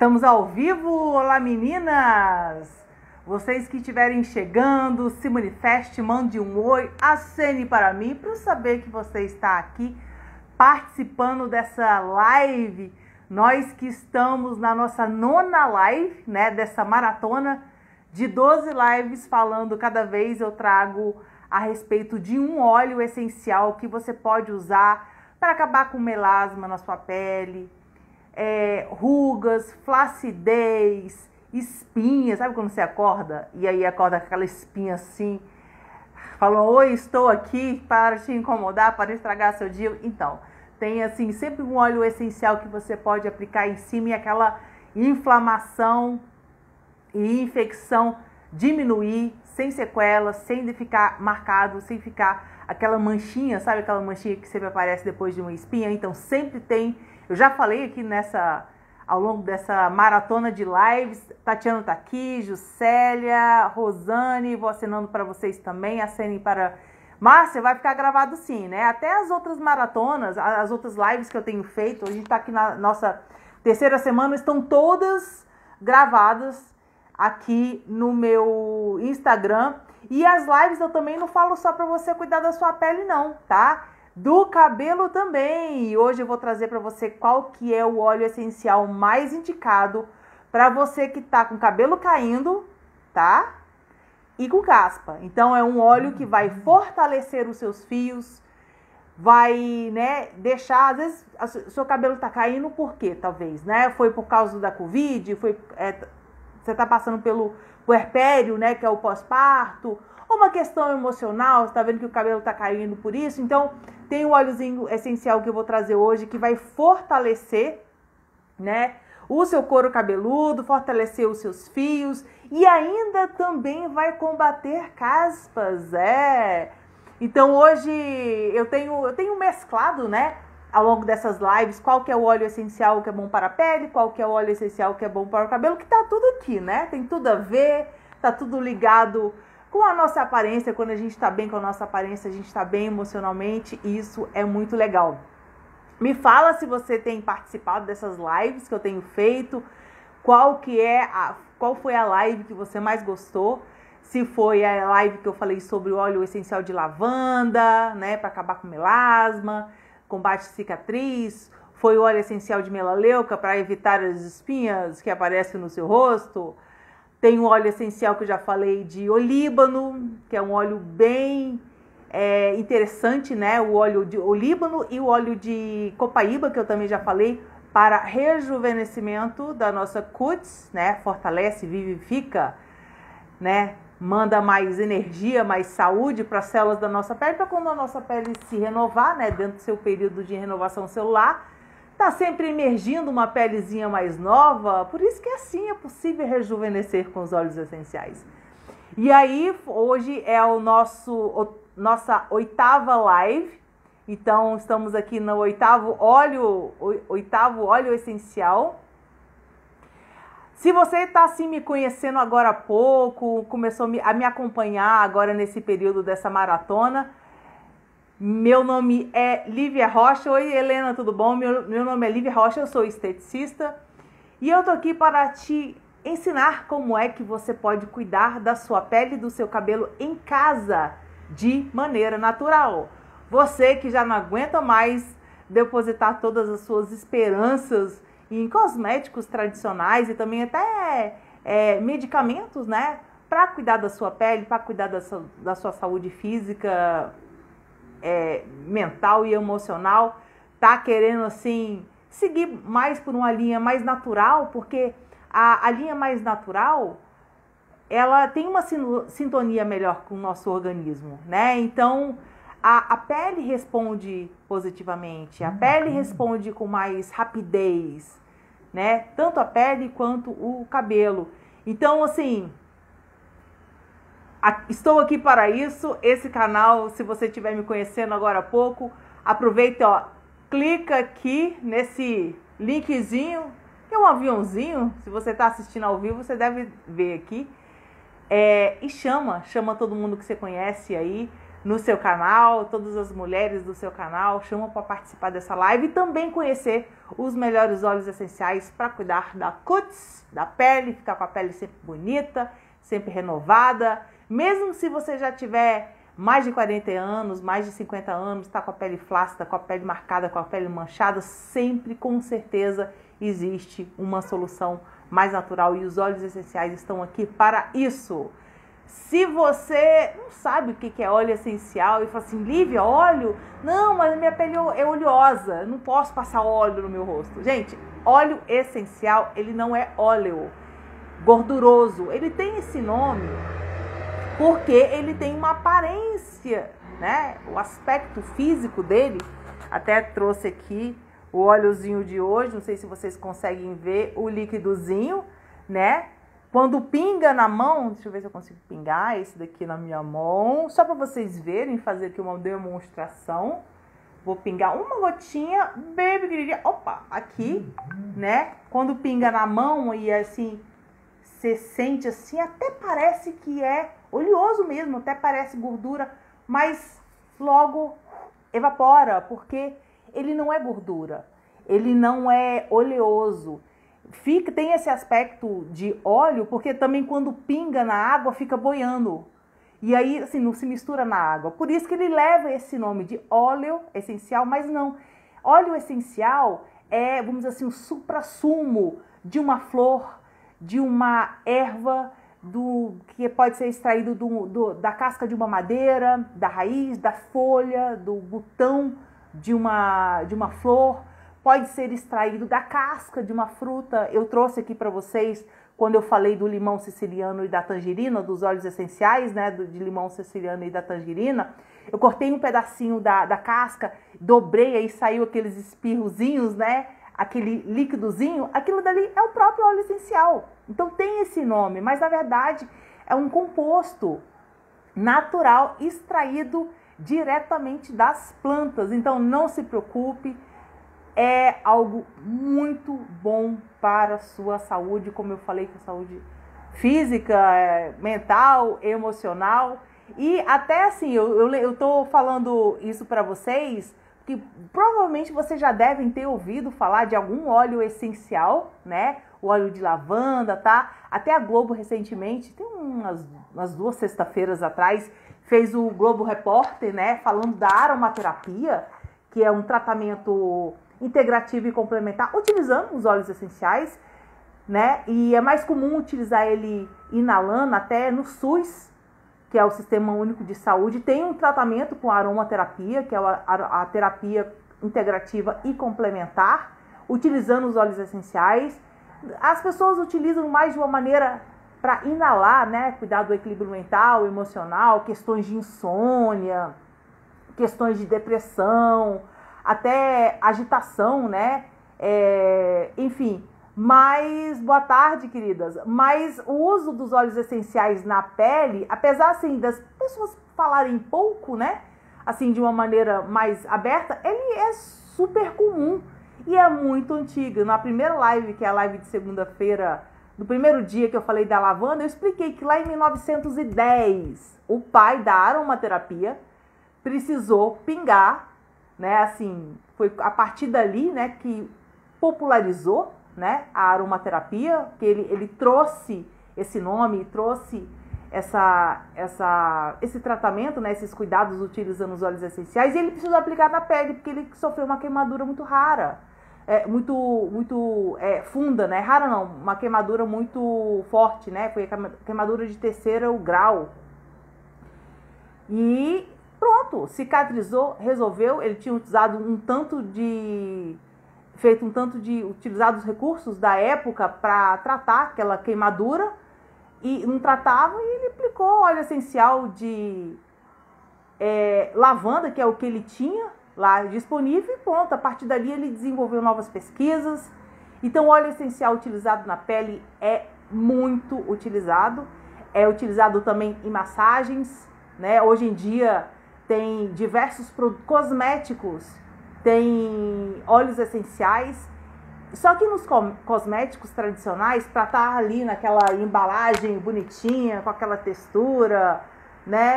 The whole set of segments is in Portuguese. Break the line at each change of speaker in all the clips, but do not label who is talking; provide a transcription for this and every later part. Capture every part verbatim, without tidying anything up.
Estamos ao vivo, olá meninas! Vocês que estiverem chegando, se manifeste, mande um oi, acene para mim para eu saber que você está aqui participando dessa live. Nós que estamos na nossa nona live, né, dessa maratona de doze lives falando, cada vez eu trago a respeito de um óleo essencial que você pode usar para acabar com melasma na sua pele, é, rugas, flacidez, espinhas. Sabe quando você acorda e aí acorda com aquela espinha assim, falando, oi, estou aqui para te incomodar, para estragar seu dia? Então, tem assim sempre um óleo essencial que você pode aplicar em cima e aquela inflamação e infecção diminuir, sem sequelas, sem ficar marcado, sem ficar aquela manchinha, sabe aquela manchinha que sempre aparece depois de uma espinha? Então sempre tem, eu já falei aqui nessa, ao longo dessa maratona de lives, Tatiana tá aqui, Juscelia, Rosane, vou acenando para vocês também, acenem para... Márcia, vai ficar gravado sim, né? Até as outras maratonas, as outras lives que eu tenho feito, a gente tá aqui na nossa terceira semana, estão todas gravadas aqui no meu Instagram. E as lives eu também não falo só para você cuidar da sua pele não, tá? Do cabelo também. E hoje eu vou trazer para você qual que é o óleo essencial mais indicado para você que tá com cabelo caindo, tá? E com caspa. Então é um óleo que vai fortalecer os seus fios, vai, né, deixar, às vezes o seu cabelo tá caindo por quê? Talvez, né? Foi por causa da Covid, foi... É, você está passando pelo puerpério, né, que é o pós-parto, ou uma questão emocional, você está vendo que o cabelo está caindo por isso. Então, tem um óleozinho essencial que eu vou trazer hoje que vai fortalecer, né, o seu couro cabeludo, fortalecer os seus fios e ainda também vai combater caspas, é. Então, hoje eu tenho, eu tenho mesclado, né, ao longo dessas lives, qual que é o óleo essencial que é bom para a pele, qual que é o óleo essencial que é bom para o cabelo, que tá tudo aqui, né? Tem tudo a ver, tá tudo ligado com a nossa aparência. Quando a gente tá bem com a nossa aparência, a gente tá bem emocionalmente, e isso é muito legal. Me fala se você tem participado dessas lives que eu tenho feito, qual que é a, qual foi a live que você mais gostou, se foi a live que eu falei sobre o óleo essencial de lavanda, né, para acabar com melasma, combate cicatriz, foi o óleo essencial de melaleuca para evitar as espinhas que aparecem no seu rosto. Tem o óleo essencial que eu já falei de olíbano, que é um óleo bem é, interessante, né? O óleo de olíbano e o óleo de copaíba, que eu também já falei, para rejuvenescimento da nossa cutis, né? Fortalece, vivifica, né? Manda mais energia, mais saúde para as células da nossa pele, para quando a nossa pele se renovar, né, dentro do seu período de renovação celular, tá sempre emergindo uma pelezinha mais nova. Por isso que assim é possível rejuvenescer com os óleos essenciais. E aí, hoje é o nosso, o, nossa oitava live, então estamos aqui no oitavo óleo, oitavo óleo essencial. Se você está assim me conhecendo agora há pouco, começou a me acompanhar agora nesse período dessa maratona, meu nome é Lívia Rocha. Oi, Helena, tudo bom? Meu, meu nome é Lívia Rocha, eu sou esteticista e eu tô aqui para te ensinar como é que você pode cuidar da sua pele e do seu cabelo em casa de maneira natural. Você que já não aguenta mais depositar todas as suas esperanças em cosméticos tradicionais e também até é, medicamentos, né? Para cuidar da sua pele, para cuidar da sua, da sua saúde física, é, mental e emocional. Tá querendo, assim, seguir mais por uma linha mais natural, porque a, a linha mais natural, ela tem uma sintonia melhor com o nosso organismo, né? Então, a, a pele responde positivamente, a pele responde com mais rapidez, né? Tanto a pele quanto o cabelo. Então, assim, a, estou aqui para isso. Esse canal, se você estiver me conhecendo agora há pouco, aproveita, ó, clica aqui nesse linkzinho, que é um aviãozinho. Se você está assistindo ao vivo, você deve ver aqui. É, e chama, chama todo mundo que você conhece aí. no seu canal, todas as mulheres do seu canal, chama para participar dessa live e também conhecer os melhores óleos essenciais para cuidar da cutis, da pele, ficar com a pele sempre bonita, sempre renovada. Mesmo se você já tiver mais de quarenta anos, mais de cinquenta anos, está com a pele flácida, com a pele marcada, com a pele manchada, sempre com certeza existe uma solução mais natural e os óleos essenciais estão aqui para isso. Se você não sabe o que é óleo essencial e fala assim, Lívia, óleo? Não, mas minha pele é oleosa, não posso passar óleo no meu rosto. Gente, óleo essencial, ele não é óleo gorduroso. Ele tem esse nome porque ele tem uma aparência, né? O aspecto físico dele, até trouxe aqui o óleozinho de hoje, não sei se vocês conseguem ver o líquidozinho, né? Quando pinga na mão, deixa eu ver se eu consigo pingar esse daqui na minha mão, só para vocês verem, fazer aqui uma demonstração. Vou pingar uma gotinha, bem pequenininha, opa, aqui, né? Quando pinga na mão e assim, você sente assim, até parece que é oleoso mesmo, até parece gordura, mas logo evapora, porque ele não é gordura, ele não é oleoso. Fica, tem esse aspecto de óleo, porque também quando pinga na água fica boiando. E aí, assim, não se mistura na água. Por isso que ele leva esse nome de óleo essencial, mas não. Óleo essencial é, vamos dizer assim, o suprassumo de uma flor, de uma erva, do, que pode ser extraído do, do, da casca de uma madeira, da raiz, da folha, do botão de uma, de uma flor. Pode ser extraído da casca de uma fruta. Eu trouxe aqui para vocês, quando eu falei do limão siciliano e da tangerina, dos óleos essenciais, né, do, de limão siciliano e da tangerina, eu cortei um pedacinho da, da casca, dobrei, aí saiu aqueles espirrozinhos, né, aquele líquidozinho, aquilo dali é o próprio óleo essencial. Então tem esse nome, mas na verdade é um composto natural extraído diretamente das plantas. Então não se preocupe, é algo muito bom para a sua saúde, como eu falei, com a saúde física, mental, emocional. E até assim, eu, eu, eu tô falando isso para vocês, que provavelmente vocês já devem ter ouvido falar de algum óleo essencial, né? O óleo de lavanda, tá? Até a Globo recentemente, tem umas, umas duas sexta-feiras atrás, fez o Globo Repórter, né? Falando da aromaterapia, que é um tratamento integrativo e complementar, utilizando os óleos essenciais, né? E é mais comum utilizar ele inalando, até no SUS, que é o Sistema Único de Saúde, tem um tratamento com aromaterapia, que é a, a, a terapia integrativa e complementar, utilizando os óleos essenciais. As pessoas utilizam mais de uma maneira para inalar, né? Cuidar do equilíbrio mental, emocional, questões de insônia, questões de depressão, até agitação, né? É, enfim, mas, boa tarde, queridas, mas o uso dos óleos essenciais na pele, apesar, assim, das pessoas falarem pouco, né? Assim, de uma maneira mais aberta, ele é super comum e é muito antigo. Na primeira live, que é a live de segunda-feira, no primeiro dia que eu falei da lavanda, eu expliquei que lá em mil novecentos e dez, o pai da aromaterapia precisou pingar, né, assim, foi a partir dali, né, que popularizou, né, a aromaterapia, que ele, ele trouxe esse nome, trouxe essa, essa, esse tratamento, né, esses cuidados utilizando os óleos essenciais, e ele precisou aplicar na pele, porque ele sofreu uma queimadura muito rara, é, muito, muito é, funda, né, rara não, uma queimadura muito forte, né, foi a queimadura de terceiro grau, e pronto, cicatrizou, resolveu. Ele tinha utilizado um tanto de... feito um tanto de... utilizado os recursos da época para tratar aquela queimadura e não tratava, e ele aplicou óleo essencial de é, lavanda, que é o que ele tinha lá disponível, e pronto. A partir dali ele desenvolveu novas pesquisas. Então o óleo essencial utilizado na pele é muito utilizado. É utilizado também em massagens, né? Hoje em dia tem diversos produtos cosméticos, tem óleos essenciais. Só que nos cosméticos tradicionais, para estar ali naquela embalagem bonitinha, com aquela textura, né?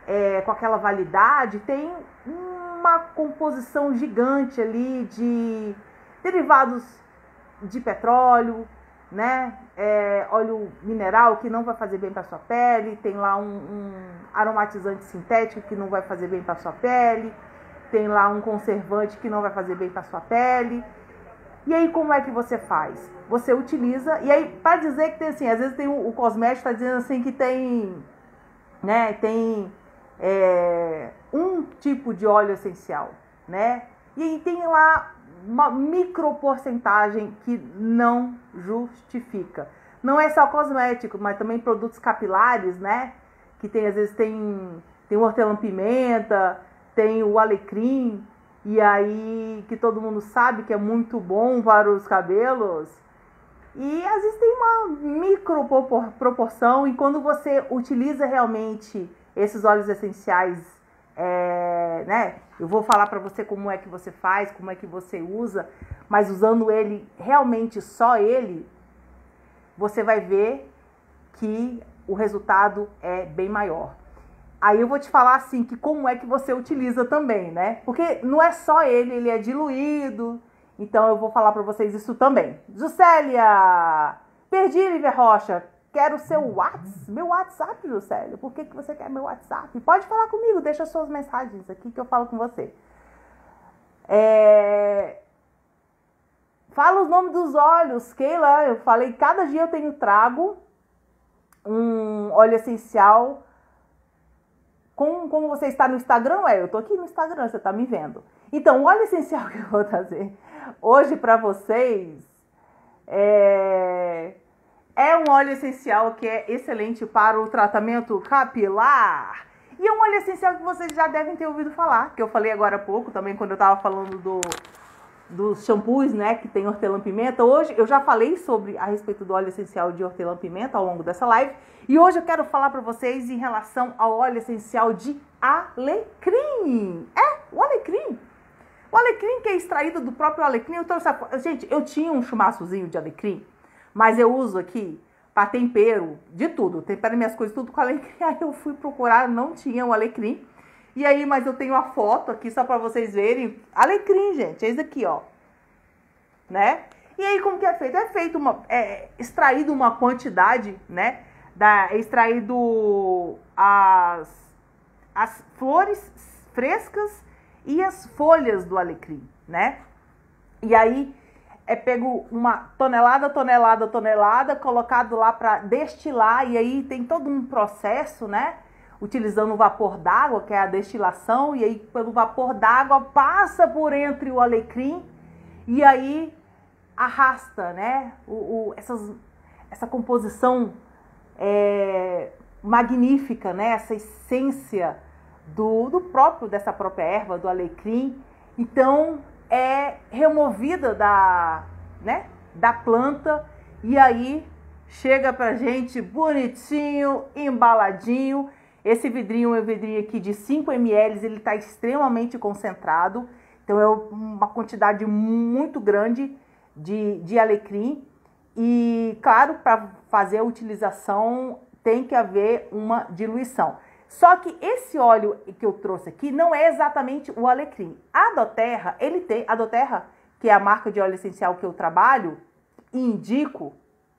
é, com aquela validade, tem uma composição gigante ali de derivados de petróleo, né? É, óleo mineral que não vai fazer bem para sua pele, tem lá um, um aromatizante sintético que não vai fazer bem para sua pele, tem lá um conservante que não vai fazer bem para sua pele. E aí como é que você faz? Você utiliza, e aí para dizer que tem assim, às vezes tem o, o cosmético está dizendo assim que tem, né, tem é, um tipo de óleo essencial, né? E aí tem lá uma microporcentagem que não justifica. Não é só cosmético, mas também produtos capilares, né? Que tem, às vezes tem, tem o hortelã-pimenta, tem o alecrim, e aí que todo mundo sabe que é muito bom para os cabelos. E às vezes tem uma microproporção, e quando você utiliza realmente esses óleos essenciais, É, né? Eu vou falar para você como é que você faz, como é que você usa, mas usando ele, realmente só ele, você vai ver que o resultado é bem maior. Aí eu vou te falar assim, que como é que você utiliza também, né? Porque não é só ele, ele é diluído, então eu vou falar para vocês isso também. Juscelia, perdi, Lívia Rocha. Quero o seu WhatsApp, meu WhatsApp, Juscelia. Por que, que você quer meu WhatsApp? Pode falar comigo, deixa suas mensagens aqui que eu falo com você. É... Fala os nomes dos óleos, Keila. Eu falei, cada dia eu tenho trago um óleo essencial. Com, como você está no Instagram, é, eu tô aqui no Instagram, você tá me vendo. Então, o óleo essencial que eu vou trazer hoje para vocês é... É um óleo essencial que é excelente para o tratamento capilar. E é um óleo essencial que vocês já devem ter ouvido falar, que eu falei agora há pouco, também quando eu estava falando do, dos shampoos, né, que tem hortelã-pimenta. Hoje eu já falei sobre a respeito do óleo essencial de hortelã-pimenta ao longo dessa live. E hoje eu quero falar para vocês em relação ao óleo essencial de alecrim. É, o alecrim. O alecrim que é extraído do próprio alecrim. Eu trouxe a... Gente, eu tinha um chumaçozinho de alecrim, mas eu uso aqui para tempero, de tudo. Tempero minhas coisas tudo com alecrim. Aí eu fui procurar, não tinha o alecrim. E aí, mas eu tenho a foto aqui só para vocês verem. Alecrim, gente, é isso aqui, ó. Né? E aí, como que é feito? É feito uma... É extraído uma quantidade, né? Da, é extraído as, as flores frescas e as folhas do alecrim, né? E aí... é pego uma tonelada, tonelada, tonelada, colocado lá para destilar, e aí tem todo um processo, né? Utilizando o vapor d'água, que é a destilação, e aí pelo vapor d'água passa por entre o alecrim, e aí arrasta, né? O, o, essas, essa composição é, magnífica, né? Essa essência do, do próprio, dessa própria erva, do alecrim. Então... é removida da, né, da planta, e aí chega pra gente bonitinho, embaladinho. Esse vidrinho é um vidrinho aqui de cinco mililitros, ele está extremamente concentrado, então é uma quantidade muito grande de, de alecrim. E claro, para fazer a utilização tem que haver uma diluição. Só que esse óleo que eu trouxe aqui não é exatamente o alecrim. A doTERRA, ele tem, a doTERRA, que é a marca de óleo essencial que eu trabalho e indico,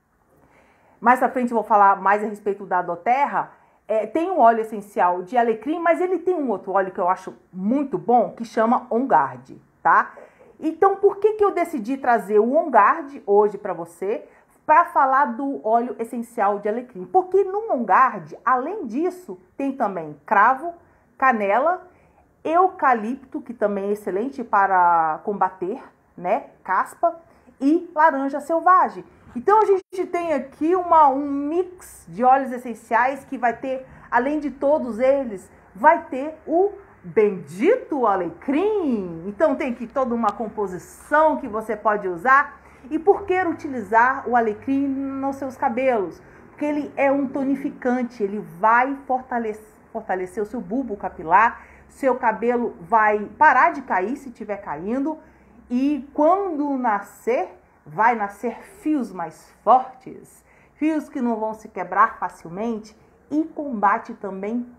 mais à frente eu vou falar mais a respeito da doTERRA, é, tem um óleo essencial de alecrim, mas ele tem um outro óleo que eu acho muito bom, que chama On Guard, tá? Então, por que que eu decidi trazer o On Guard hoje para você? Para falar do óleo essencial de alecrim. Porque no On Guard, além disso, tem também cravo, canela, eucalipto, que também é excelente para combater, né, caspa, e laranja selvagem. Então a gente tem aqui uma, um mix de óleos essenciais que vai ter, além de todos eles, vai ter o bendito alecrim. Então tem aqui toda uma composição que você pode usar. E por que utilizar o alecrim nos seus cabelos? Porque ele é um tonificante, ele vai fortalecer, fortalecer o seu bulbo capilar, seu cabelo vai parar de cair se estiver caindo, e quando nascer, vai nascer fios mais fortes, fios que não vão se quebrar facilmente, e combate também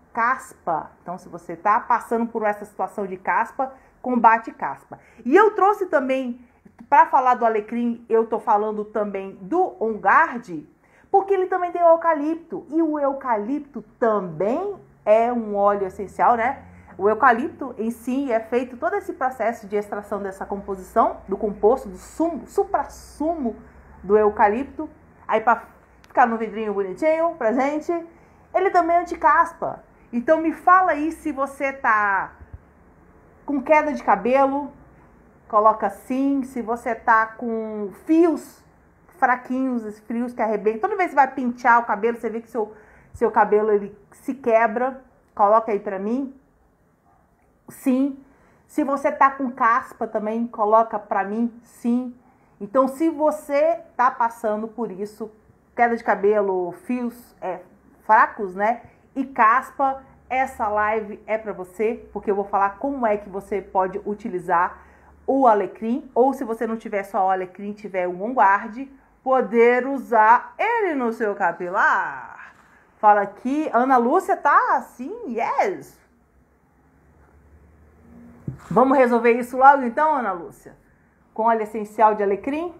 caspa. Então, se você está passando por essa situação de caspa, combate caspa. E eu trouxe também, para falar do alecrim, eu estou falando também do On Guard, porque ele também tem o eucalipto. E o eucalipto também é um óleo essencial, né? O eucalipto em si é feito todo esse processo de extração dessa composição, do composto, do sumo, supra-sumo do eucalipto. Aí para ficar no vidrinho bonitinho pra gente, ele também é anti-caspa. Então me fala aí se você tá com queda de cabelo, coloca assim. Se você tá com fios fraquinhos, esses fios que arrebentam, toda vez que você vai pentear o cabelo, você vê que seu, seu cabelo ele se quebra, coloca aí pra mim. Sim. Se você tá com caspa também, coloca pra mim, sim. Então, se você tá passando por isso, queda de cabelo, fios é, fracos, né? E caspa, essa live é pra você, porque eu vou falar como é que você pode utilizar o alecrim, ou se você não tiver só o alecrim, tiver o On Guard, poder usar ele no seu capilar. Fala aqui, Ana Lúcia tá assim, yes! Vamos resolver isso logo então, Ana Lúcia? Com óleo essencial de alecrim?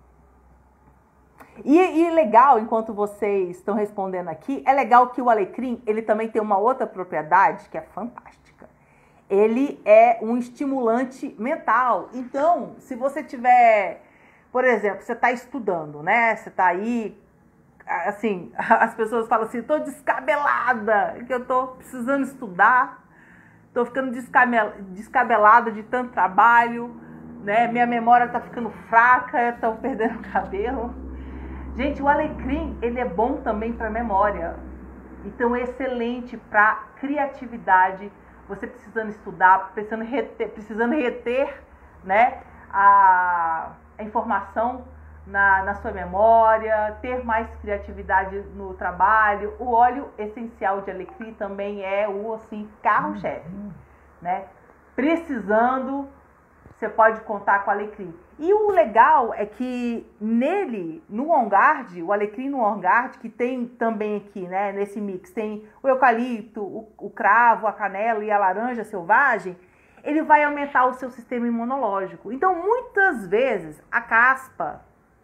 E, e legal, enquanto vocês estão respondendo aqui, é legal que o alecrim, ele também tem uma outra propriedade que é fantástica. Ele é um estimulante mental. Então, se você tiver, por exemplo, você está estudando, né? Você está aí, assim, as pessoas falam assim, estou descabelada, que eu estou precisando estudar. Tô ficando descabelada de tanto trabalho, né? Minha memória tá ficando fraca, tô perdendo cabelo. Gente, o alecrim, ele é bom também para memória. Então, é excelente para criatividade. Você precisando estudar, precisando reter, precisando reter né, a, a informação na, na sua memória, ter mais criatividade no trabalho. O óleo essencial de alecrim também é o assim, carro-chefe, né? Precisando, você pode contar com o alecrim. E o legal é que nele, no On Guard, o alecrim no On Guard, que tem também aqui, né, nesse mix, tem o eucalipto, o, o cravo, a canela e a laranja selvagem, ele vai aumentar o seu sistema imunológico. Então, muitas vezes, a caspa,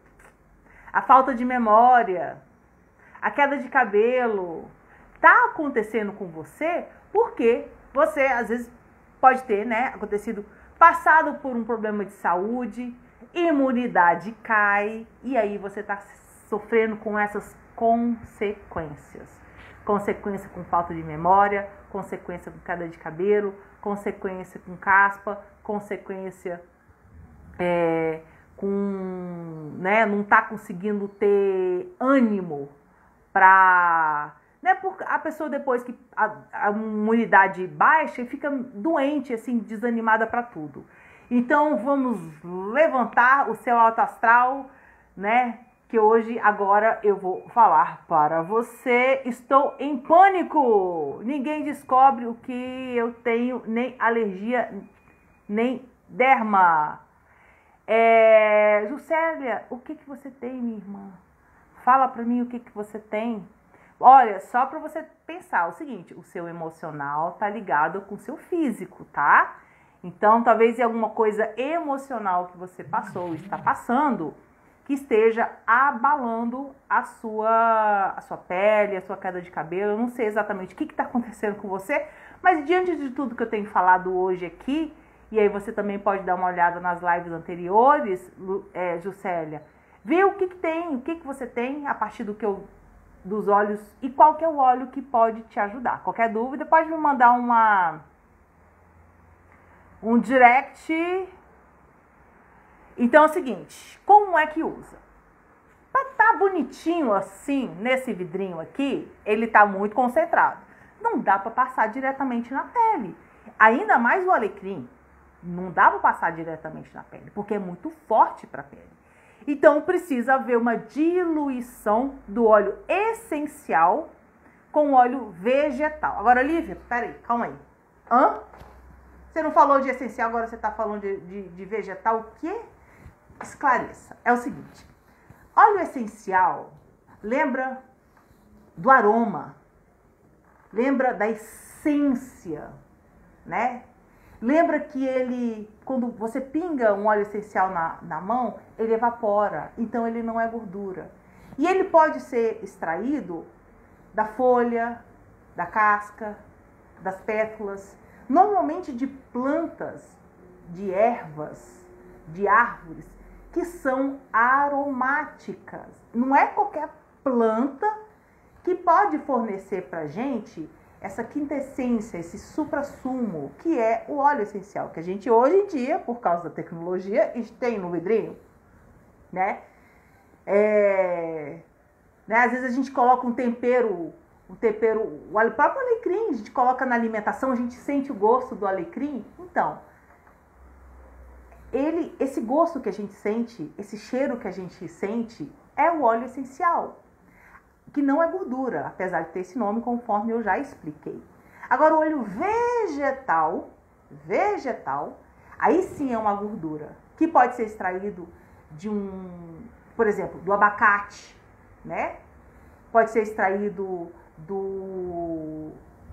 a falta de memória, a queda de cabelo, tá acontecendo com você porque você, às vezes, pode ter, né, acontecido, passado por um problema de saúde, imunidade cai, e aí você tá sofrendo com essas consequências. Consequência com falta de memória, consequência com queda de cabelo, consequência com caspa, consequência é, com, né, não tá conseguindo ter ânimo para, né, porque a pessoa depois que a, a imunidade baixa fica doente, assim, desanimada para tudo. Então vamos levantar o seu alto astral, né, que hoje agora eu vou falar para você. Estou em pânico. Ninguém descobre o que eu tenho, nem alergia, nem derma. É, Juscelia, o que que você tem, minha irmã? Fala para mim o que que você tem. Olha, só para você pensar o seguinte, o seu emocional tá ligado com o seu físico, tá? Então, talvez é alguma coisa emocional que você passou, está passando, que esteja abalando a sua, a sua pele, a sua queda de cabelo. Eu não sei exatamente o que está acontecendo com você, mas diante de tudo que eu tenho falado hoje aqui, e aí você também pode dar uma olhada nas lives anteriores, é, Juscelia, ver o que, que tem, o que, que você tem a partir do que eu, dos óleos e qual que é o óleo que pode te ajudar. Qualquer dúvida, pode me mandar uma, um direct. Então é o seguinte, como é que usa? Pra tá bonitinho assim, nesse vidrinho aqui, ele tá muito concentrado. Não dá para passar diretamente na pele. Ainda mais o alecrim, não dá para passar diretamente na pele, porque é muito forte para a pele. Então precisa haver uma diluição do óleo essencial com óleo vegetal. Agora, Lívia, peraí, calma aí. Hã? Você não falou de essencial, agora você tá falando de, de, de vegetal, o quê? Esclareça. É o seguinte, óleo essencial lembra do aroma. lembra da essência, né? Lembra que ele, quando você pinga um óleo essencial na, na mão, ele evapora, então ele não é gordura. E ele pode ser extraído da folha, da casca, das pétalas, normalmente de plantas, de ervas, de árvores, que são aromáticas. Não é qualquer planta que pode fornecer pra gente essa quintessência, esse suprassumo, que é o óleo essencial, que a gente hoje em dia, por causa da tecnologia, tem no vidrinho, né? É, né? Às vezes a gente coloca um tempero, um tempero, o próprio alecrim, a gente coloca na alimentação, a gente sente o gosto do alecrim. Então, ele, esse gosto que a gente sente, esse cheiro que a gente sente, é o óleo essencial, que não é gordura, apesar de ter esse nome, conforme eu já expliquei. Agora, o óleo vegetal, vegetal, aí sim é uma gordura, que pode ser extraído de um, por exemplo, do abacate, né? Pode ser extraído do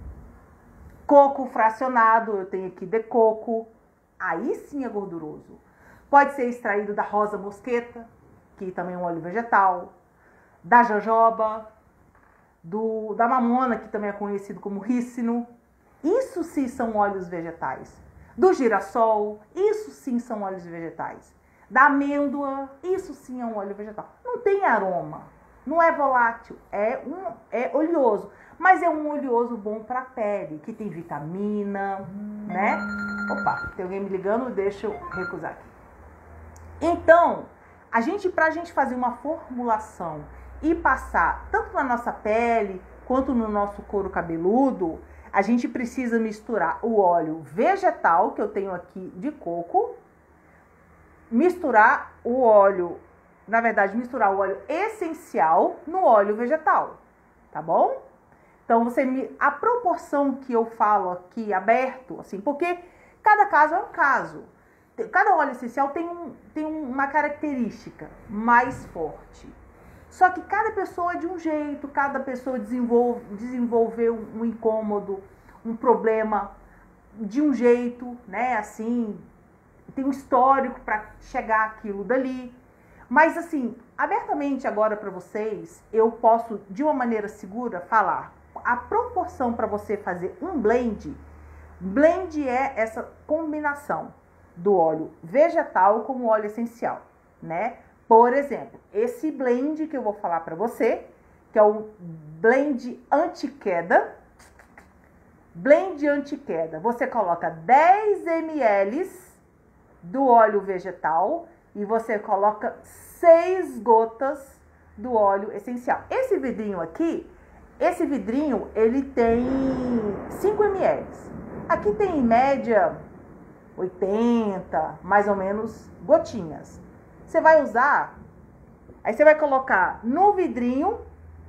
coco fracionado, eu tenho aqui de coco, aí sim é gorduroso. Pode ser extraído da rosa mosqueta, que também é um óleo vegetal, da jojoba, do, da mamona, que também é conhecido como rícino. Isso sim são óleos vegetais. Do girassol, isso sim são óleos vegetais. Da amêndoa, isso sim é um óleo vegetal. Não tem aroma, não é volátil, é, um, é oleoso. Mas é um oleoso bom para a pele, que tem vitamina, né? Opa, tem alguém me ligando, deixa eu recusar aqui. Então, a gente, pra gente fazer uma formulação e passar tanto na nossa pele quanto no nosso couro cabeludo, a gente precisa misturar o óleo vegetal, que eu tenho aqui de coco, misturar o óleo, na verdade, misturar o óleo essencial no óleo vegetal, tá bom? Então, você me, a proporção que eu falo aqui aberto, assim, porque cada caso é um caso. Cada óleo essencial tem, um, tem uma característica mais forte. Só que cada pessoa é de um jeito, cada pessoa desenvolve, desenvolveu um incômodo, um problema de um jeito, né? Assim, tem um histórico para chegar aquilo dali. Mas assim, abertamente agora para vocês, eu posso, de uma maneira segura, falar a proporção para você fazer um blend. Blend é essa combinação do óleo vegetal com o óleo essencial, né? Por exemplo, esse blend que eu vou falar para você, que é o blend anti-queda. Blend anti-queda, você coloca dez mililitros do óleo vegetal e você coloca seis gotas do óleo essencial. Esse vidrinho aqui, esse vidrinho, ele tem cinco mililitros. Aqui tem em média oitenta, mais ou menos, gotinhas. Você vai usar, aí você vai colocar no vidrinho,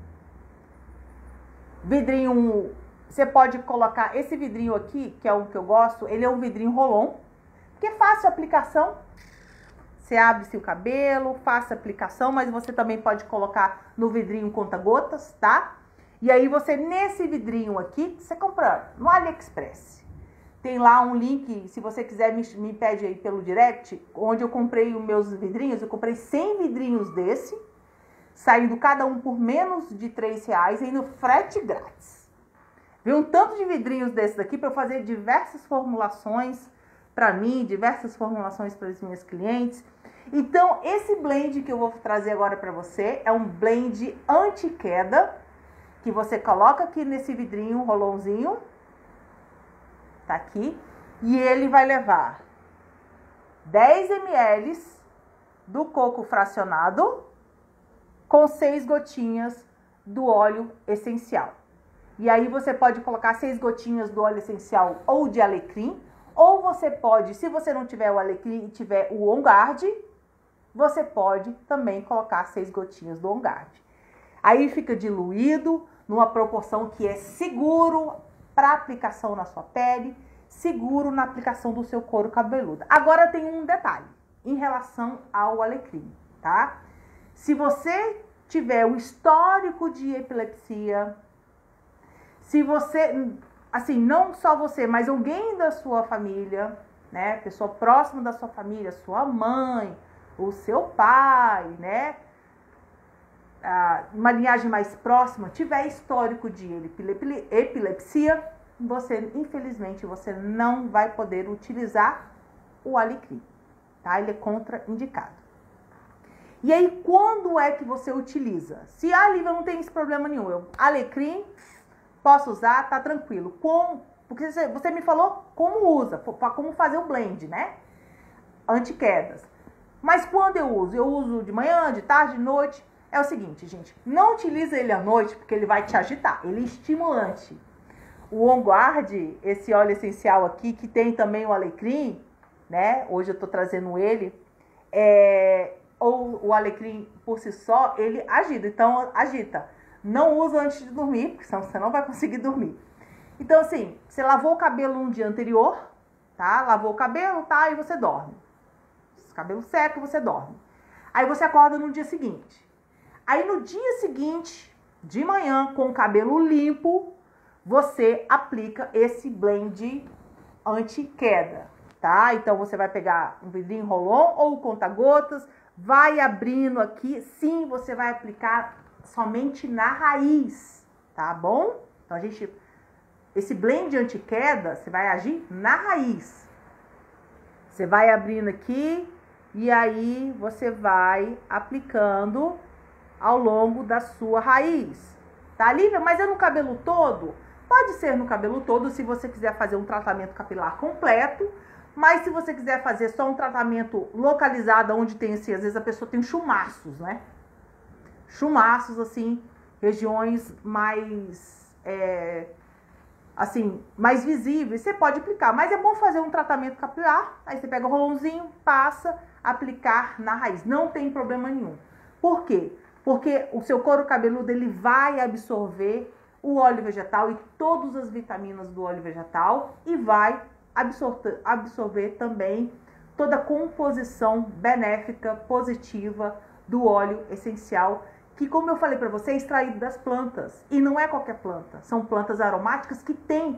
vidrinho, você pode colocar esse vidrinho aqui, que é o que eu gosto, ele é um vidrinho Rolon, que é fácil a aplicação. Você abre-se o cabelo, faça a aplicação, mas você também pode colocar no vidrinho conta-gotas, tá? E aí você, nesse vidrinho aqui, você compra no AliExpress. Tem lá um link, se você quiser me, me pede aí pelo direct, onde eu comprei os meus vidrinhos. Eu comprei cem vidrinhos desse, saindo cada um por menos de três reais, e no frete grátis. Viu um tanto de vidrinhos desses aqui para eu fazer diversas formulações para mim, diversas formulações para as minhas clientes. Então, esse blend que eu vou trazer agora para você é um blend anti-queda, que você coloca aqui nesse vidrinho, rolãozinho, tá aqui, e ele vai levar dez mililitros do coco fracionado com seis gotinhas do óleo essencial. E aí você pode colocar seis gotinhas do óleo essencial ou de alecrim, ou você pode, se você não tiver o alecrim e tiver o On Guard, você pode também colocar seis gotinhas do On Guard. Aí fica diluído numa proporção que é seguro para aplicação na sua pele, seguro na aplicação do seu couro cabeludo. Agora tem um detalhe em relação ao alecrim, tá? Se você tiver um histórico de epilepsia, Se você, assim, não só você, mas alguém da sua família, né, pessoa próxima da sua família, sua mãe, o seu pai, né, uma linhagem mais próxima, tiver histórico de epilepsia, você, infelizmente, você não vai poder utilizar o alecrim, tá? Ele é contraindicado. E aí, quando é que você utiliza? Se a Lívia não tem esse problema nenhum, eu, alecrim, posso usar, tá tranquilo. Com, porque você, você me falou como usa, como fazer o blend, né? Anti-quedas. Mas quando eu uso? Eu uso de manhã, de tarde, de noite. É o seguinte, gente, não utiliza ele à noite, porque ele vai te agitar. Ele é estimulante. O On Guard, esse óleo essencial aqui, que tem também o alecrim, né? Hoje eu tô trazendo ele. É, ou o alecrim por si só, ele agita. Então, agita. Não usa antes de dormir, porque senão você não vai conseguir dormir. Então, assim, você lavou o cabelo no dia anterior, tá? Lavou o cabelo, tá? E você dorme. Cabelo seco, você dorme. Aí você acorda no dia seguinte. Aí no dia seguinte, de manhã, com o cabelo limpo, você aplica esse blend anti-queda, tá? Então você vai pegar um vidrinho Rolon ou conta-gotas, vai abrindo aqui. Sim, você vai aplicar somente na raiz, tá bom? Então a gente, esse blend anti-queda, você vai agir na raiz. Você vai abrindo aqui e aí você vai aplicando ao longo da sua raiz, tá, Lívia? Mas é no cabelo todo? Pode ser no cabelo todo, se você quiser fazer um tratamento capilar completo, mas se você quiser fazer só um tratamento localizado, onde tem, assim, às vezes a pessoa tem chumaços, né? Chumaços, assim, regiões mais, é, assim, mais visíveis, você pode aplicar. Mas é bom fazer um tratamento capilar, aí você pega o rolãozinho, passa, aplicar na raiz. Não tem problema nenhum. Por quê? Porque o seu couro cabeludo, ele vai absorver o óleo vegetal e todas as vitaminas do óleo vegetal e vai absorver, absorver também toda a composição benéfica, positiva do óleo essencial, que, como eu falei para você, é extraído das plantas. E não é qualquer planta, são plantas aromáticas que têm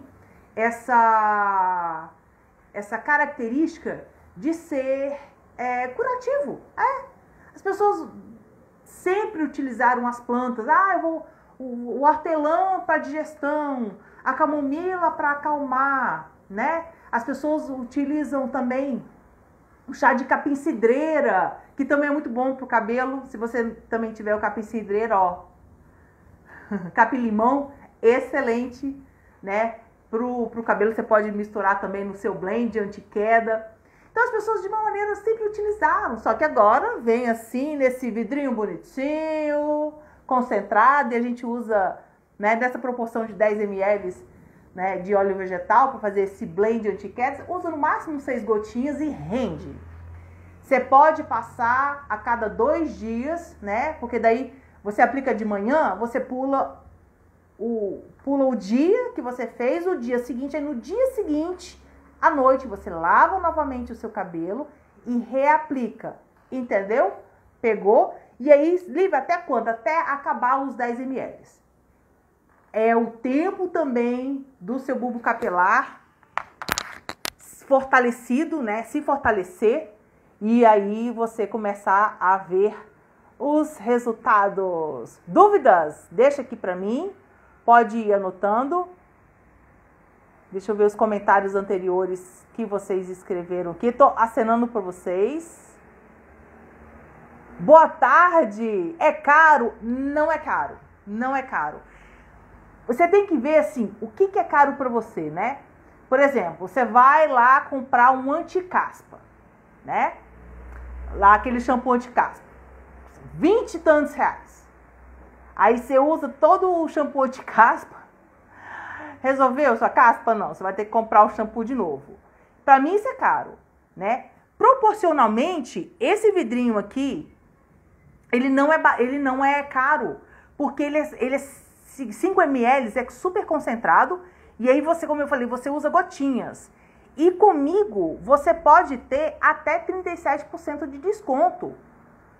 essa, essa característica de ser é, curativo. É. As pessoas sempre utilizaram as plantas. Ah, eu vou, o, o hortelã para digestão, a camomila para acalmar, né? As pessoas utilizam também o chá de capim-cidreira, que também é muito bom pro cabelo. Se você também tiver o capim-cidreira, ó, capim-limão, excelente, né? Pro, pro cabelo você pode misturar também no seu blend anti-queda. Então as pessoas de uma maneira sempre utilizaram, só que agora vem assim nesse vidrinho bonitinho, concentrado, e a gente usa, né, nessa proporção de dez mililitros, né, de óleo vegetal para fazer esse blend anti-queda. Usa no máximo seis gotinhas e rende. Você pode passar a cada dois dias, né? Porque daí você aplica de manhã, você pula o, pula o dia que você fez, o dia seguinte, aí no dia seguinte, à noite, você lava novamente o seu cabelo e reaplica, entendeu? Pegou? E aí, Lívia, até quando? Até acabar os dez mililitros. É o tempo também do seu bulbo capilar fortalecido, né? Se fortalecer. E aí você começar a ver os resultados. Dúvidas? Deixa aqui pra mim. Pode ir anotando. Deixa eu ver os comentários anteriores que vocês escreveram aqui. Tô acenando por vocês. Boa tarde. É caro? Não é caro. Não é caro. Você tem que ver, assim, o que, que é caro para você, né? Por exemplo, você vai lá comprar um anti-caspa, né? Lá aquele shampoo anti-caspa. vinte e tantos reais. Aí você usa todo o shampoo anti-caspa. Resolveu sua caspa? Não. Você vai ter que comprar o shampoo de novo. Para mim isso é caro, né? Proporcionalmente, esse vidrinho aqui, ele não é, ele não é caro. Porque ele é, ele é cinco mililitros, é super concentrado. E aí você, como eu falei, você usa gotinhas. E comigo, você pode ter até trinta e sete por cento de desconto.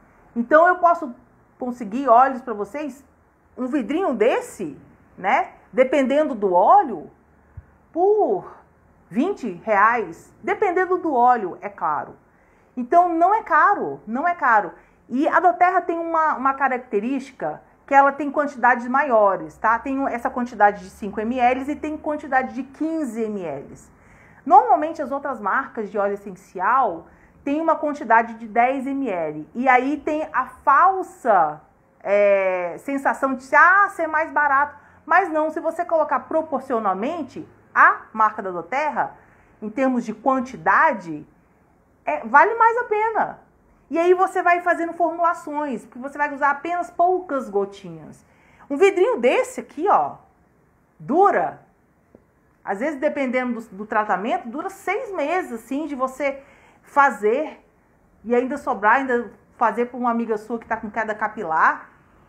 Então eu posso conseguir óleos para vocês, um vidrinho desse, né? dependendo do óleo, por vinte reais, dependendo do óleo, é claro. Então, não é caro, não é caro. E a doTERRA tem uma, uma característica que ela tem quantidades maiores, tá? Tem essa quantidade de cinco mililitros e tem quantidade de quinze mililitros. Normalmente, as outras marcas de óleo essencial têm uma quantidade de dez mililitros. E aí tem a falsa é, sensação de ah, ser mais barato. Mas não, se você colocar proporcionalmente, a marca da doTERRA, em termos de quantidade, é, vale mais a pena. E aí você vai fazendo formulações, porque você vai usar apenas poucas gotinhas. Um vidrinho desse aqui, ó, dura, às vezes dependendo do, do tratamento, dura seis meses, assim, de você fazer e ainda sobrar, ainda fazer para uma amiga sua que está com queda capilar.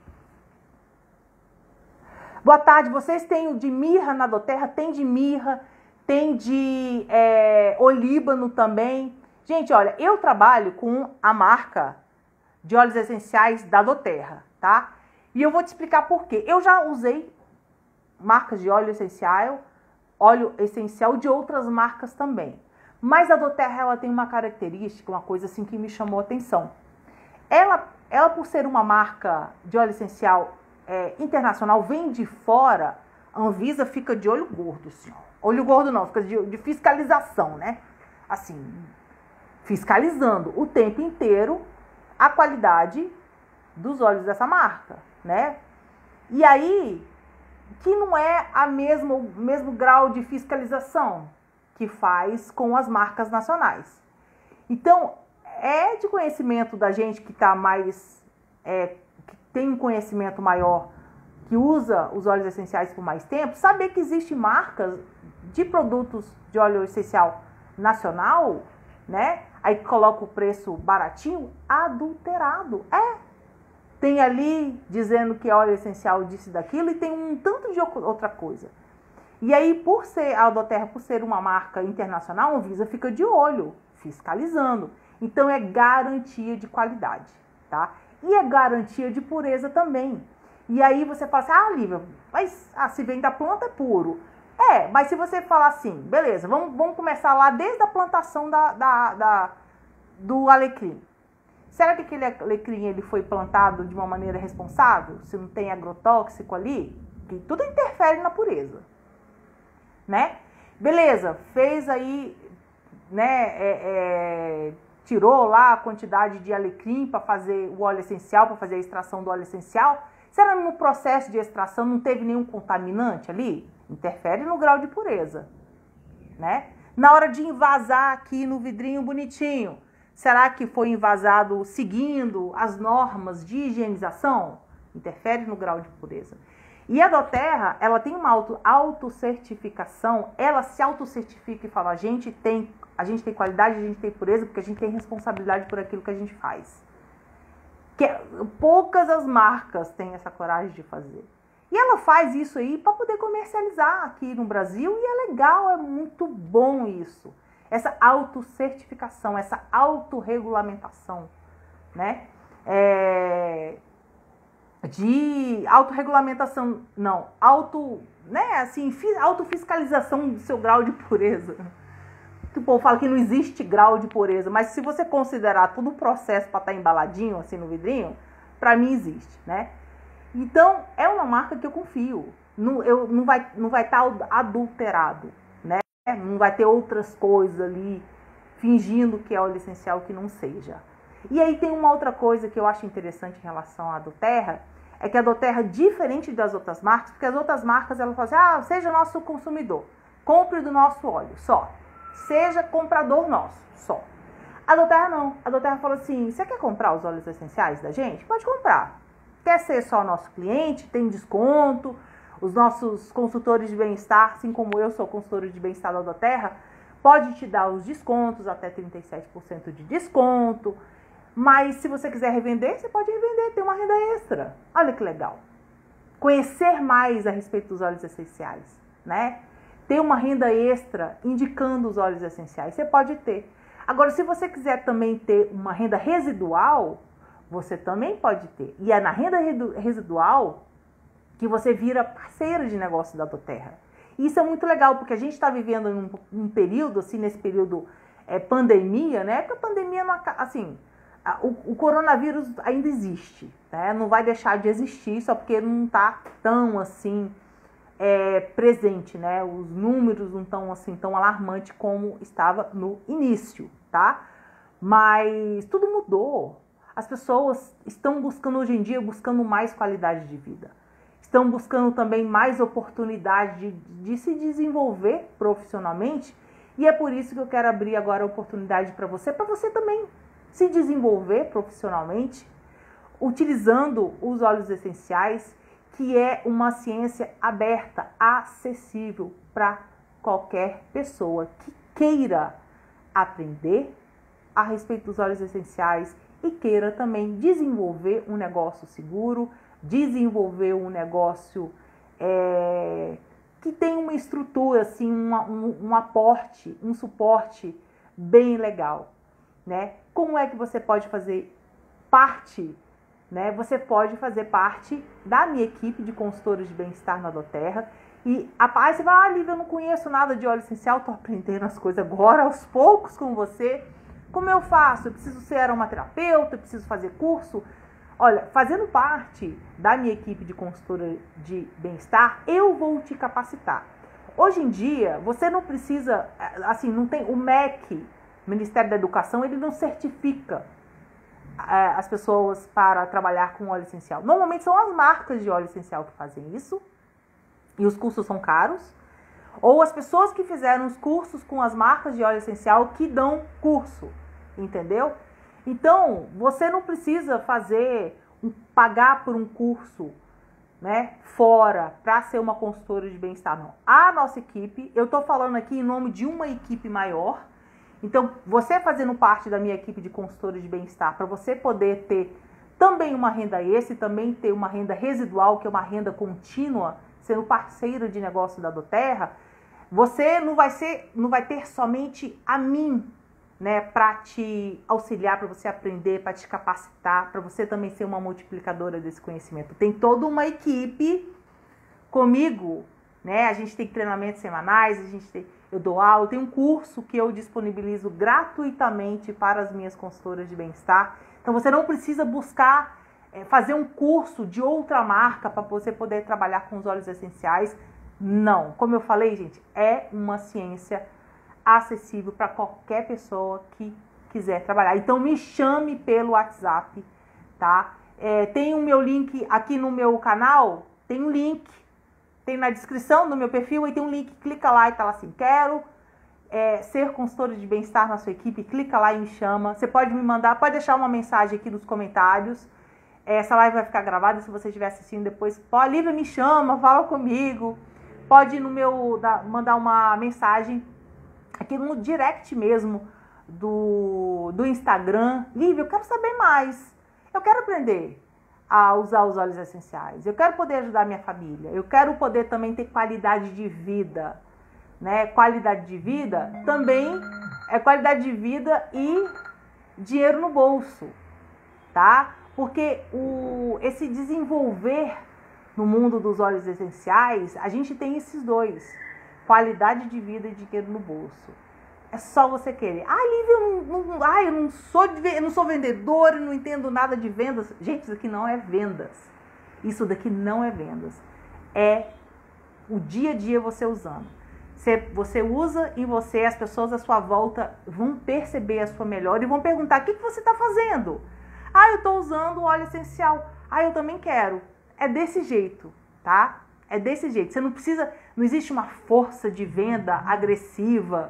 Boa tarde, vocês têm o de mirra na doTERRA? Tem de mirra, tem de é, olíbano também. Gente, olha, eu trabalho com a marca de óleos essenciais da doTERRA, tá? E eu vou te explicar por quê. Eu já usei marcas de óleo essencial, óleo essencial de outras marcas também. Mas a doTERRA, ela tem uma característica, uma coisa assim que me chamou a atenção. Ela, ela por ser uma marca de óleo essencial é, internacional, vem de fora, a Anvisa fica de olho gordo, assim, ó. Olho gordo não, fica de, de fiscalização, né? Assim, fiscalizando o tempo inteiro a qualidade dos óleos dessa marca, né? E aí, que não é a mesmo, o mesmo grau de fiscalização que faz com as marcas nacionais. Então, é de conhecimento da gente que está mais, é, que tem um conhecimento maior, que usa os óleos essenciais por mais tempo, saber que existem marcas de produtos de óleo essencial nacional, né? Aí coloca o preço baratinho, adulterado. É. Tem ali dizendo que é óleo essencial disso e daquilo e tem um tanto de outra coisa. E aí, por ser a doTERRA, por ser uma marca internacional, a Anvisa fica de olho, fiscalizando. Então, é garantia de qualidade, tá? E é garantia de pureza também. E aí você fala assim, ah, Lívia, mas ah, se vem da planta é puro. É, mas se você falar assim, beleza, vamos, vamos começar lá desde a plantação da, da, da, do alecrim. Será que aquele alecrim ele foi plantado de uma maneira responsável? Se não tem agrotóxico ali? Que tudo interfere na pureza, né? Beleza, fez aí, né, é, é, tirou lá a quantidade de alecrim para fazer o óleo essencial, para fazer a extração do óleo essencial. Será que no processo de extração não teve nenhum contaminante ali? Interfere no grau de pureza, né? Na hora de envasar aqui no vidrinho bonitinho, será que foi envasado seguindo as normas de higienização? Interfere no grau de pureza. E a doTERRA, ela tem uma auto, autocertificação, ela se autocertifica e fala, a gente tem, a gente tem qualidade, a gente tem pureza, porque a gente tem responsabilidade por aquilo que a gente faz. Que poucas as marcas têm essa coragem de fazer. E ela faz isso aí para poder comercializar aqui no Brasil e é legal, é muito bom isso. Essa autocertificação, essa autorregulamentação, né? É... De autorregulamentação, não, auto, né, assim, autofiscalização do seu grau de pureza. O povo fala que não existe grau de pureza, mas se você considerar todo o processo para estar embaladinho assim no vidrinho, para mim existe, né? Então, é uma marca que eu confio. Não, eu, não vai não vai estar adulterado, né? Não vai ter outras coisas ali fingindo que é óleo essencial que não seja. E aí tem uma outra coisa que eu acho interessante em relação à doTERRA, é que a doTERRA, diferente das outras marcas, porque as outras marcas, elas falam assim, ah, seja nosso consumidor, compre do nosso óleo, só. Seja comprador nosso, só. A doTERRA não. A doTERRA fala assim, você quer comprar os óleos essenciais da gente? Pode comprar. Quer ser só nosso cliente? Tem desconto. Os nossos consultores de bem-estar, assim como eu sou consultora de bem-estar da doTERRA, pode te dar os descontos, até trinta e sete por cento de desconto. Mas se você quiser revender, você pode revender, tem uma renda extra. Olha que legal. Conhecer mais a respeito dos óleos essenciais, né? Ter uma renda extra indicando os óleos essenciais, você pode ter. Agora, se você quiser também ter uma renda residual, você também pode ter. E é na renda residual que você vira parceira de negócio da doTERRA. E isso é muito legal, porque a gente está vivendo num, num período, assim, nesse período é, pandemia, né? Porque a pandemia, não, assim, a, o, o coronavírus ainda existe, né? Não vai deixar de existir só porque não está tão, assim, é, presente, né? Os números não estão, assim, tão alarmantes como estava no início, tá? Mas tudo mudou. As pessoas estão buscando, hoje em dia, buscando mais qualidade de vida. Estão buscando também mais oportunidade de, de se desenvolver profissionalmente. E é por isso que eu quero abrir agora a oportunidade para você, para você também se desenvolver profissionalmente, utilizando os óleos essenciais, que é uma ciência aberta, acessível para qualquer pessoa que queira aprender a respeito dos óleos essenciais e queira também desenvolver um negócio seguro, desenvolver um negócio é, que tem uma estrutura, assim, uma, um, um aporte, um suporte bem legal, né? Como é que você pode fazer parte, né? Você pode fazer parte da minha equipe de consultores de bem-estar na doTERRA. E a paz, você vai, ah, Lívia, eu não conheço nada de óleo essencial, tô aprendendo as coisas agora, aos poucos com você. Como eu faço? Eu preciso ser aromaterapeuta, eu preciso fazer curso? Olha, fazendo parte da minha equipe de consultora de bem-estar, eu vou te capacitar. Hoje em dia, você não precisa, assim, não tem, o M E C, Ministério da Educação, ele não certifica é, as pessoas para trabalhar com óleo essencial. Normalmente são as marcas de óleo essencial que fazem isso, e os cursos são caros, ou as pessoas que fizeram os cursos com as marcas de óleo essencial que dão curso, entendeu? Então, você não precisa fazer, um, pagar por um curso, né, fora, para ser uma consultora de bem-estar, não. A nossa equipe, eu estou falando aqui em nome de uma equipe maior, então, você fazendo parte da minha equipe de consultores de bem-estar, para você poder ter também uma renda extra, também ter uma renda residual, que é uma renda contínua, sendo parceiro de negócio da doTERRA, você não vai ser, não vai ter somente a mim, né, para te auxiliar, para você aprender, para te capacitar, para você também ser uma multiplicadora desse conhecimento. Tem toda uma equipe comigo, né? A gente tem treinamentos semanais, a gente tem, eu dou aula, tem um curso que eu disponibilizo gratuitamente para as minhas consultoras de bem-estar. Então você não precisa buscar é, fazer um curso de outra marca para você poder trabalhar com os óleos essenciais. Não, como eu falei, gente, é uma ciência acessível para qualquer pessoa que quiser trabalhar. Então me chame pelo WhatsApp, tá? É, tem o meu link aqui no meu canal, tem um link, tem na descrição do meu perfil, e tem um link, clica lá e tá lá assim, quero é, ser consultora de bem-estar na sua equipe, clica lá e me chama. Você pode me mandar, pode deixar uma mensagem aqui nos comentários. Essa live vai ficar gravada, se você estiver assistindo depois, pode, Lívia, me chama, fala comigo. Pode ir no meu, mandar uma mensagem aqui no direct mesmo do, do Instagram. Lívia, eu quero saber mais. Eu quero aprender a usar os óleos essenciais. Eu quero poder ajudar minha família. Eu quero poder também ter qualidade de vida, né? Qualidade de vida também é qualidade de vida e dinheiro no bolso, tá? Porque o, esse desenvolver no mundo dos óleos essenciais, a gente tem esses dois. Qualidade de vida e dinheiro no bolso. É só você querer. Ah, Lívia, eu não, não, ah, eu não sou, eu não sou vendedora, não entendo nada de vendas. Gente, isso aqui não é vendas. Isso daqui não é vendas. É o dia a dia você usando. Você, você usa e você, as pessoas à sua volta vão perceber a sua melhora e vão perguntar, o que, que você está fazendo? Ah, eu estou usando óleo essencial. Ah, eu também quero. É desse jeito, tá? É desse jeito. Você não precisa, não existe uma força de venda agressiva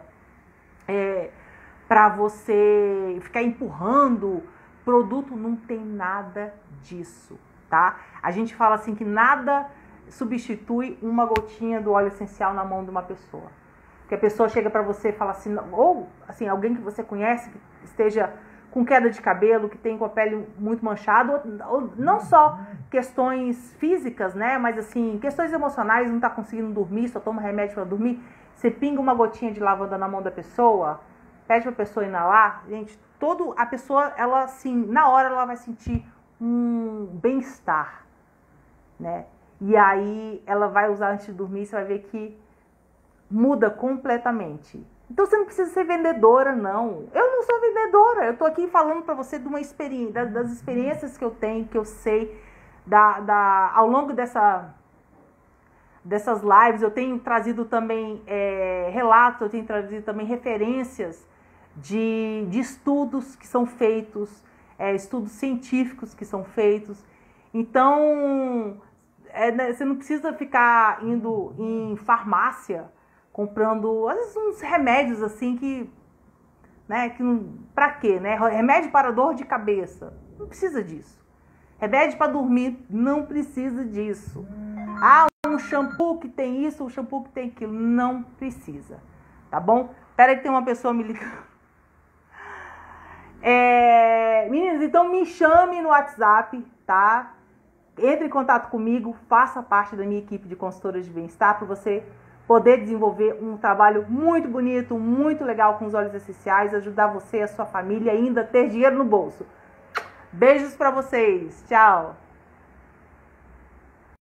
é, para você ficar empurrando produto. Não tem nada disso, tá? A gente fala assim que nada substitui uma gotinha do óleo essencial na mão de uma pessoa. Que a pessoa chega para você e fala assim, ou assim, alguém que você conhece que esteja com queda de cabelo, que tem com a pele muito manchada, ou, ou não só questões físicas, né, mas assim, questões emocionais, não tá conseguindo dormir, só toma remédio para dormir, você pinga uma gotinha de lavanda na mão da pessoa, pede pra pessoa inalar, gente, todo, a pessoa, ela assim, na hora ela vai sentir um bem-estar, né, E aí ela vai usar antes de dormir, você vai ver que muda completamente. Então você não precisa ser vendedora, não. Eu não sou vendedora, eu tô aqui falando para você de uma experiência, das experiências que eu tenho, que eu sei, da, da, ao longo dessa, dessas lives, eu tenho trazido também é, relatos, eu tenho trazido também referências de, de estudos que são feitos, é, estudos científicos que são feitos. Então, é, né, você não precisa ficar indo em farmácia, comprando, às vezes, uns remédios assim que, né, que não, pra quê, né? Remédio para dor de cabeça, não precisa disso. Remédio para dormir, não precisa disso. Ah, um shampoo que tem isso, um shampoo que tem aquilo, não precisa, tá bom? Espera aí que tem uma pessoa me ligando. É, meninas, então me chame no WhatsApp, tá? Entre em contato comigo, faça parte da minha equipe de consultoras de bem-estar para você poder desenvolver um trabalho muito bonito, muito legal com os óleos essenciais, ajudar você e a sua família ainda a ter dinheiro no bolso. Beijos para vocês. Tchau.